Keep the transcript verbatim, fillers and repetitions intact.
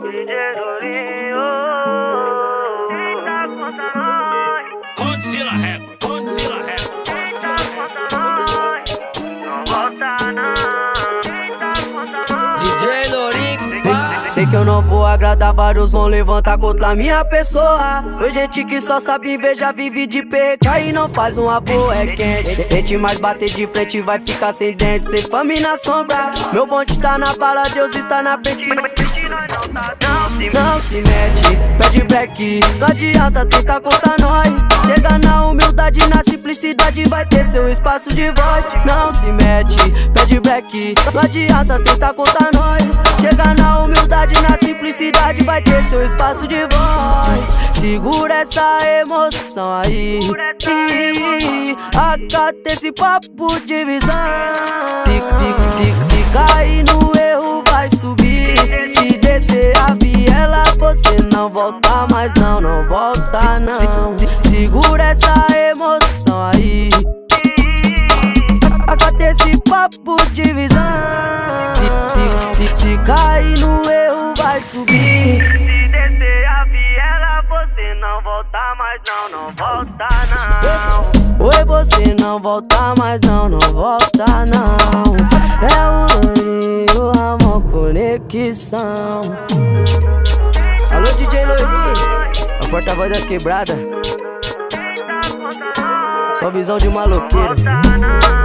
D J Lourinho, quem tá contra nós? Godzilla Record, Godzilla Record. Quem tá contra nós? Não volta não. Quem tá contra nós? D J Lourinho, pá. Sei que eu não vou agradar, vários vão levantar contra minha pessoa. Oi, gente que só sabe inveja, vive de perca e não faz uma boa, é quente. Tente mais bater de frente, vai ficar sem dente, sem fome na sombra. Meu bonde tá na bala, Deus está na frente. Não se mete, pede black, não adianta tentar contra nós. Chega na humildade, na simplicidade, vai ter seu espaço de voz. Não se mete, pede black, não adianta tentar contra nós. Chega na humildade, na simplicidade, vai ter seu espaço de voz. Segura essa emoção aí, acata esse papo de visão. Tic, tic, tic, se cair no erro vai subir. Se descer a viela você não volta mais não, não volta não. Segura essa emoção aí, acata esse papo de visão. Se, se, se cair no erro vai subir. Se descer a viela você não volta mais não, não volta não. Oi, você não volta mais não, não volta não. É o Lourinho, amor, conexão. Alô, D J Lourinho, a porta-voz das quebradas. Só visão de maloqueiro. Volta não.